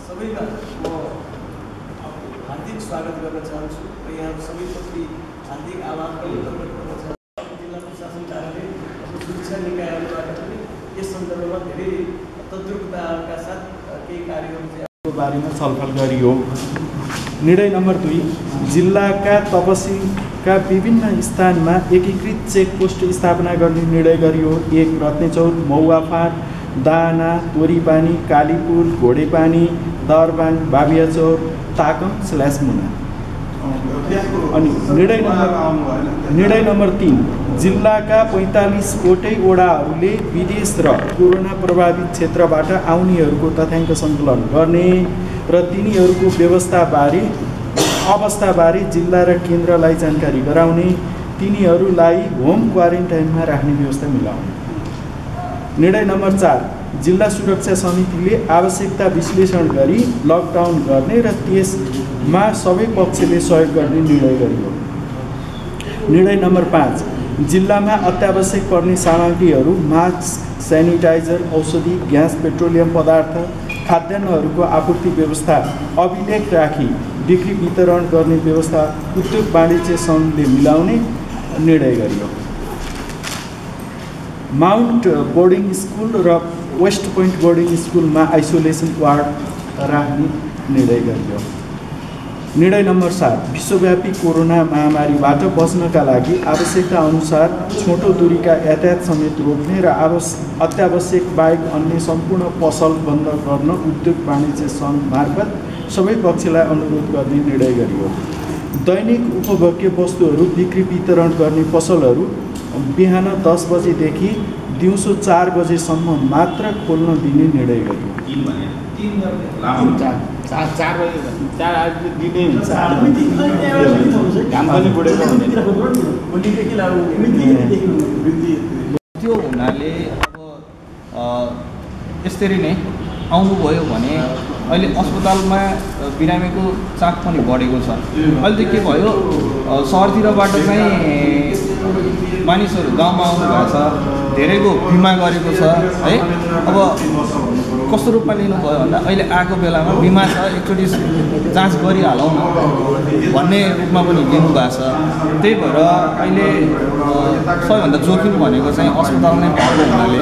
सबैका म हार्दिक स्वागत गर्न चाहन्छु र यहाँ सबैप्रति हार्दिक आभार पनि प्रकट गर्न चाहन्छु। जिल्ला प्रशासन कार्यालय सुरक्षा निकायहरूबाट पनि यस सन्दर्भमा धेरै तद्रुपताका साथ केही कार्यहरू चाहिँ बारेमा छलफल गरियो। निर्णय नम्बर 2, जिल्लाका तपसिलका विभिन्न स्थानमा एकीकृत चेकपोस्ट स्थापना गर्ने निर्णय गरियो। 1 रत्नेचौर, मौवाफाँट, दाना, तोरीपानी, कालीपुर, घोडेपानी, दरबाङ, बाबियाचौर, ताकम/मुना। अनि निर्णय नम्बर 3, जिल्लाका 45 वटै वडाहरूले विदेश र कोरोना प्रभावित क्षेत्रबाट आउनेहरूको तथ्याङ्क सङ्कलन गर्ने र तिनीहरूको अवस्थाबारे जिल्ला र केन्द्रलाई जानकारी गराउने, तिनीहरूलाई होम क्वारेन्टाइनमा राख्ने व्यवस्था मिलाउने। निर्णय नम्बर 4, जिल्ला सुरक्षा समितिले आवश्यकता विश्लेषण गरी लकडाउन गर्ने र त्यसमा सबै पक्षले सहयोग गर्ने निर्णय गरियो। निर्णय नम्बर 5, जिल्लामा अत्यावश्यक पर्ने सामग्रीहरू मास्क, सेनिटाइजर, औषधि, ग्यास, पेट्रोलियम पदार्थ, खाद्यान्नहरूको आपूर्ति व्यवस्था अभिलेख राखी बिक्री वितरण गर्ने व्यवस्था उद्योग वाणिज्य सङ्घले मिलाउने निर्णय गरियो। माउन्ट बोर्डिङ स्कुल र वेस्ट पोइन्ट बोर्डिङ स्कुलमा आइसोलेसन वार्ड राख्ने निर्णय गरियो। निर्णय नम्बर 7, विश्वव्यापी कोरोना महामारीबाट बच्नका लागि आवश्यकता अनुसार छोटो दूरीका यातायात समेत रोक्ने र अत्यावश्यक बाहेक अन्य सम्पूर्ण पसल बन्द गर्न उद्योग वाणिज्य सङ्घ मार्फत सबै पक्षलाई अनुरोध गर्ने निर्णय गरियो। दैनिक उपभोग्य वस्तुहरू बिक्री वितरण गर्ने पसलहरू बिहान 10 बजेदेखि दिउँसो 4 बजेसम्म मात्र खोल्न दिने निर्णय गरियो। त्यो हुनाले अब यसरी नै आउनुभयो भने अहिले अस्पतालमा बिरामीको चाप पनि बढेको छ। अहिले चाहिँ के भयो, सहरतिरबाट चाहिँ मानिसहरू गाउँमा आउनुभएको छ, धेरैको बिमा गरेको छ है। अब कस्तो रूपमा लिनुभयो भन्दा अहिले आएको बेलामा बिमा छ, एकचोटि जाँच गरिहालौँ न भन्ने रूपमा पनि लिनुभएको छ। त्यही भएर अहिले सबैभन्दा जोखिम भनेको चाहिँ अस्पताल नै भएको हुनाले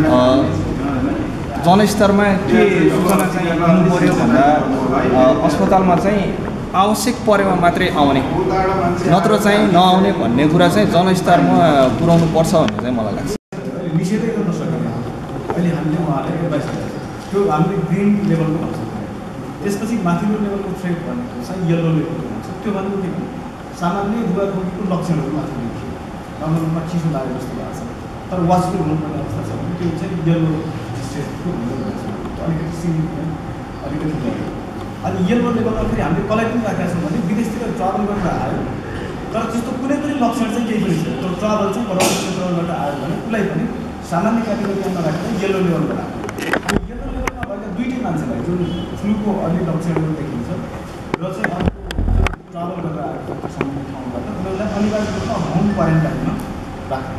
जनस्तरमा के सूचना चाहिँ दिनु पऱ्यो भन्दा अस्पतालमा चाहिँ आवश्यक परेमा मात्रै आउने, नत्र चाहिँ नआउने भन्ने कुरा चाहिँ जनस्तरमा पुर्याउनु पर्छ भन्ने चाहिँ मलाई लाग्छ। निषेधै गर्न सकिँदैन। अहिले हामीले उहाँलाई एडभाइस गरेको त्यो हामीले ग्रिन लेभलको भन्छ। त्यसपछि माथिल्लो लेभलको थ्रेड भनेको चाहिँ येल्लो लेभलको भन्छ। त्यो भनेको के हो, सामान्य रुगाखोकीको लक्षणहरू मात्र देखियो, नर्मलमा चिसो लागेको जस्तो लाग्छ, तर वाचफुल हुनुपर्ने अवस्था छ भने त्यो चाहिँ येल्लो स्टेजको हुन्छ। अलिकति सिग्निफिकेन्ट अलिकति बढ्यो। अनि येल्लो लेभलमा फेरि हामीले कसलाई पनि राखेका छौँ भने विदेशतिर ट्राभल गरेर आयो तर त्यस्तो कुनै पनि लक्षण चाहिँ केही पनि छैन, तर ट्राभल चाहिँ बराबर क्षेत्रबाट आयो भने उसलाई पनि सामान्य क्याटेगोरीमा राखेर येल्लो लेभलमा राख्यो। अनि येल्लो लेभलमा भएका दुईटै मान्छेलाई जुन फ्लूको अलि लक्षणहरू देखिन्छ र चाहिँ अर्को ट्राभल गरेर आएको सम्बन्धित ठाउँबाट उनीहरूलाई अनिवार्य रूपमा होम क्वारेन्टाइनमा राख्यो।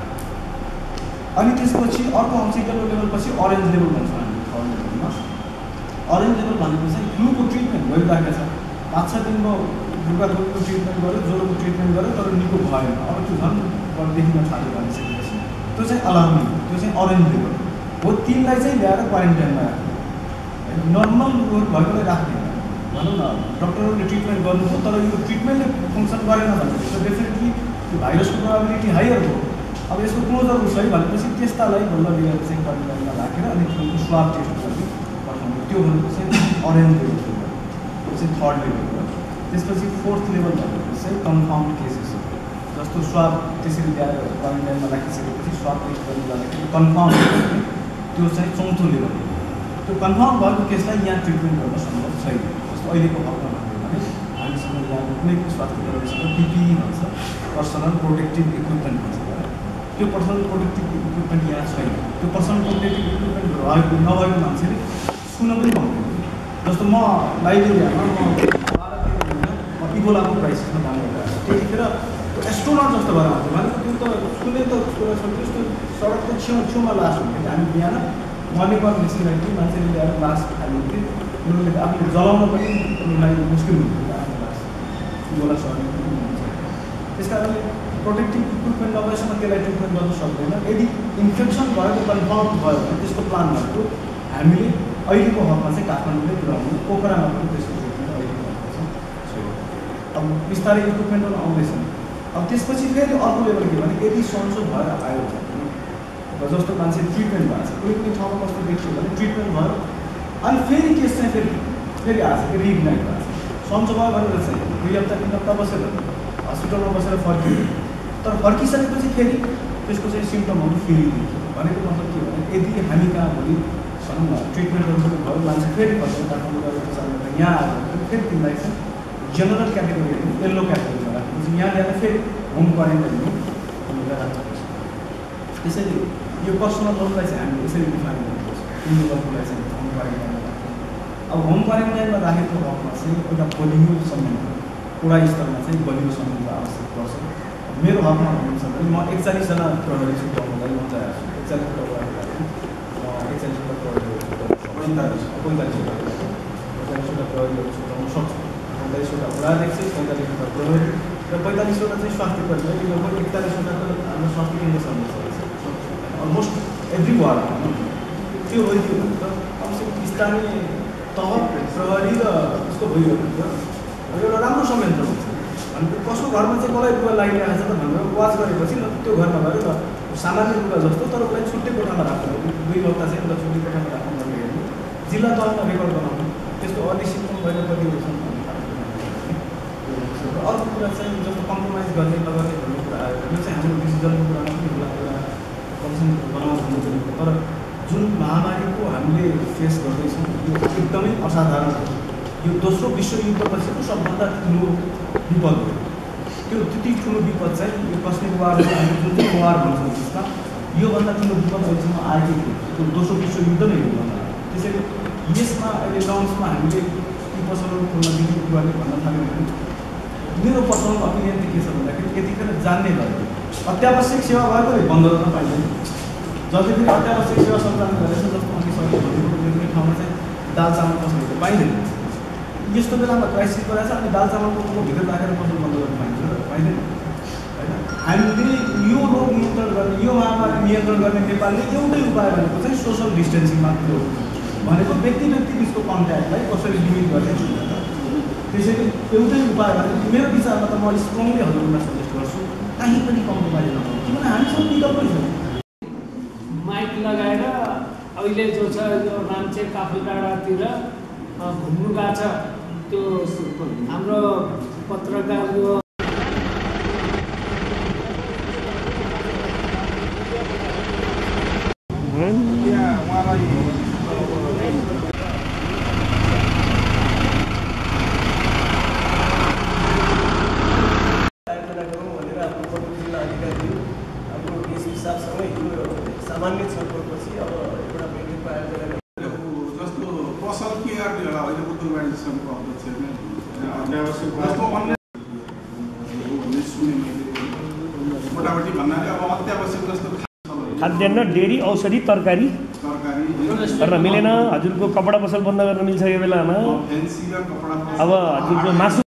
अनि त्यसपछि अर्को आउँछ येल्लो लेभलपछि अरेन्ज लेभल भन्छ हामीले थर्ड लेभलमा। अरेन्ज लेभल भनेको चाहिँ फ्लूको ट्रिटमेन्ट भइरहेको छ, 5-6 दिनको रुगाखोकीको ट्रिटमेन्ट गर्यो, ज्वरोको ट्रिटमेन्ट गर्यो, तर निको भएन, अब त्यो झन् बढी देखिन थाल्यो भनिसकेपछि त्यो चाहिँ अलार्मिङ, त्यो चाहिँ अरेन्ज लेभल हो। तिनलाई चाहिँ ल्याएर क्वारेन्टाइनमा राख्ने, नर्मल रोगहरू भएकोलाई राख्ने भनौँ न। डक्टरहरूले ट्रिटमेन्ट गर्नुभयो तर यो ट्रिटमेन्टले फङ्सन गरेन भनेपछि डेफिनेटली त्यो भाइरसको प्रोबाबिलिटी हायर हो। अब यसको क्लोजर उस है भनेपछि त्यस्तालाई बल्ल लिएर चाहिँ क्वारेन्टाइनमा राखेर अनि स्वाब टेस्ट गर्ने पठाउने, त्यो भनेको चाहिँ अरेन्ज लेभल, त्यो चाहिँ थर्ड लेभल हो। त्यसपछि फोर्थ लेभल भनेको चाहिँ कन्फर्म्ड केसेस हो, जस्तो स्वाब त्यसरी ल्याएर क्वारेन्टाइनमा राखिसकेपछि स्वाब टेस्ट गर्नु जाँदाखेरि कन्फर्म त्यो चाहिँ चौथो लेभल हो। त्यो कन्फर्म भएको केसलाई यहाँ ट्रिटमेन्ट गर्न सम्भव छैन। जस्तो अहिलेको हकमा भन्यो भने हामीसँग यहाँ कुनै पनि स्वास्थ्य कर्मीसँग पिपिई भन्छ, पर्सनल प्रोटेक्टिभ इक्विपमेन्ट भन्छ, त्यो पर्सनल प्रोटेक्टिभ इक्विपमेन्ट यहाँ छैन। त्यो पर्सनल प्रोटेक्टिभ इक्विपमेन्ट नभएको मान्छेले सुन्न पनि पाउँदैन। जस्तो म लाइब्रेरीमा इबोलाको क्राइसिसमा काम गरिरहेको छु, त्यतिखेर एस्ट्रोनट जस्तो भएर आउँथ्यो। मान्छे त्यो त सुने त कुरा छ, त्यस्तो सडकको छेउमा लास हुन्थ्यो। हामी बिहान मर्निङ वाक निस्किँदाखेरि मान्छेले ल्याएर लास खालिन्थ्यो, उनीहरूले आफूले जलाउन पनि उनीहरूलाई मुस्किल हुन्छ आफ्नो लाग्छ गोला सर्ने त्यस कारणले प्रोटेक्टिभ इक्विपमेन्ट नभएसम्म त्यसलाई ट्रिटमेन्ट गर्न सक्दैन। यदि इन्फेक्सन भएको कन्फर्म भयो भने त्यसको प्लान भएको हामीले अहिलेको हकमा चाहिँ काठमाडौँमै पुऱ्याउनु, पोखरामा पनि त्यसको ट्रिटमेन्ट अहिलेको हकमा छ। अब बिस्तारै इक्विपमेन्टहरू आउँदैछन्। अब त्यसपछि फेरि अर्को लेभल के भने यदि सन्चो भएर आयो भने जस्तो मान्छे ट्रिटमेन्ट भएको छ, कुनै कुनै ठाउँमा कस्तो देखियो भने ट्रिटमेन्ट भयो अनि फेरि केस चाहिँ फेरि आएको छ, रिइग्नाइट भएको छ। सन्चो भयो भनेर चाहिँ 2 हप्ता 3 हप्ता बसेर हस्पिटलमा बसेर फर्कियो, तर फर्किसकेपछि फेरि त्यसको चाहिँ सिम्टमहरू फेरि देखियो भनेको मतलब के भने यदि हामी कहाँ भोलि भनौँ न ट्रिटमेन्टहरू पनि भयो, मान्छे फेरि फर्क्यो काठमाडौँ गएर प्रचार यहाँ आएर फेरि तिमीलाई चाहिँ जेनरल क्याटेगोरी येल्लो क्याटेगोरीमा राख्नुपर्छ, यहाँ ल्याएर फेरि होम क्वारेन्टाइनमा राख्नुपर्छ। त्यसैले यो पर्सनल लोनलाई चाहिँ हामीले यसरी डिफाइन गर्नुपर्छ, इन्डिभिजुअललाई चाहिँ होम क्वारेन्टाइनमा राख्नु। अब होम क्वारेन्टाइनमा राखेको हकमा चाहिँ एउटा बलियो सम्बन्ध, पुरा स्तरमा चाहिँ बलियो सम्बन्ध आवश्यक पर्छ। मेरो हकमा भन्नुहुन्छ भने म 41 जना प्रहरी छुट्याउनलाई म तयार छु। 41 वटा प्रहरी 45 वटा प्रहरीहरू छुट्याउन सक्छु। 45 वटा वडाध्यक्ष, 45 वटा प्रहरी र 45 वटा चाहिँ स्वास्थ्य कर्मी। लगभग 41 वटाको हाम्रो स्वास्थ्य केन्द्र सदस्य अलमोस्ट एभ्री वार्ड त्यो भइदियो भने त कमसेकम स्थानीय तह प्रहरी र उसको भइयो भने त एउटा राम्रो संयन्त्र हुन्छ। अनि कसको घरमा चाहिँ मलाई रुगा लागिरहेको छ त भनेर वाच गरेपछि न त्यो घरमा गएर त सामान्य रुगा जस्तो तर उसलाई छुट्टै कोठामा राख्नु, 2 हप्ता चाहिँ उसलाई छुट्टै कोठामा राख्नु भनेर हेर्नु, जिल्ला तहमा रेकर्ड बनाउनु, त्यसको अधिसिम्टम भएर कति छ। अर्को कुरा चाहिँ जस्तो कम्प्रोमाइज गर्ने नगर्ने भन्ने कुरा आयो, यो चाहिँ हाम्रो डिसिजनको कुरामा पनि होला, एउटा कमिसन बनाउनु हुनुपर्ने। तर जुन महामारीको हामीले फेस गर्दैछौँ यो एकदमै असाधारण हो। यो दोस्रो विश्वयुद्धपछिको सबभन्दा ठुलो विपद हो। त्यो त्यति ठुलो विपद चाहिँ यो कस्मिक वार हामी जुन चाहिँ वार भन्छौँ त्यसमा योभन्दा ठुलो विपद अहिलेसम्म आएको थियो, त्यो दोस्रो विश्वयुद्ध नै हो भन्दा। त्यसैले यसमा अहिले लन्चमा हामीले ती पसलहरू खोल्न दिने कुराले भन्न थाल्यो भने मेरो पर्सनल ओपिनियन चाहिँ के छ भन्दाखेरि यतिखेर जान्ने भयो अत्यावश्यक सेवा भएकोले बन्द गर्न पाइँदैन। जति पनि अत्यावश्यक सेवा सञ्चालन गरेछ जस्तो अनि सबै कुनै ठाउँमा चाहिँ दाल चामल पसलहरू पाइँदैन। यस्तो बेलामा क्राइसिस परेको छ अनि दाल चामलको भित्र राखेर पसल बन्द गर्न पाइन्छ र पाइँदैन होइन। हामीले यो रोग नियन्त्रण गर्ने, यो महामारी नियन्त्रण गर्ने नेपालले एउटै उपाय भनेको चाहिँ सोसल डिस्टेन्सिङ मात्र हो भनेको व्यक्ति बिचको कन्ट्याक्टलाई कसरी लिमिट गर्ने। त्यसैले एउटै उपाय भनेको मेरो विचारमा त म स्ट्रङली हजुरलाई सजेस्ट गर्छु कहीँ पनि कम्प्रोमाइज नगर्नु, किनभने हामीसँग विकल्पै छैन। माइक लगाएर अहिले जो छ यो मान्छे काफलडाँडातिर घुम्नु गएको छ त्यो हाम्रो पत्रकार यो सामान्य छलफलपछि अब एउटा बैठकको आयोजना जस्तो पसल के गर्ने होला अहिले बुद्धबारी सङ्घको अध्यक्ष मोटामोटी भन्नाले अब अत्यावश्यक जस्तो खाद्यान्न, डेरी, औषधि, तरकारी गर्न मिलेन। हजुरको कपडा पसल बन्द गर्न मिल्छ यो बेलामा। फेन्सी र कपडा अब हजुरको मासु